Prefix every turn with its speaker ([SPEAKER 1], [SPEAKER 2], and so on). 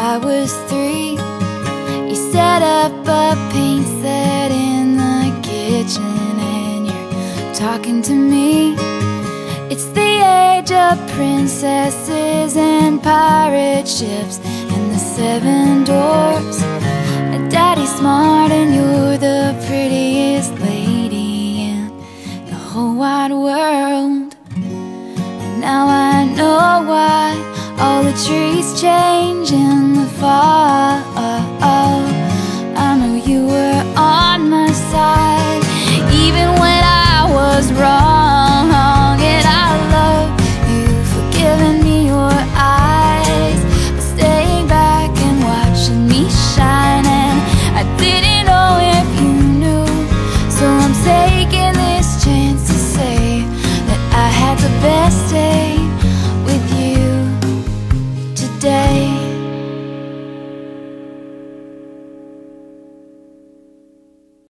[SPEAKER 1] I was 3, you set up a paint set in the kitchen and you're talking to me. It's the age of princesses and pirate ships and the 7 dwarfs. Daddy's smart and you're the prettiest lady in the whole wide world. And now I know why all the trees change in the fall. I know you were on my side even when I was wrong. And I love you for giving me your eyes, for staying back and watching me shine. And I didn't know if you knew, so I'm taking this chance to say that I had the best day with you today.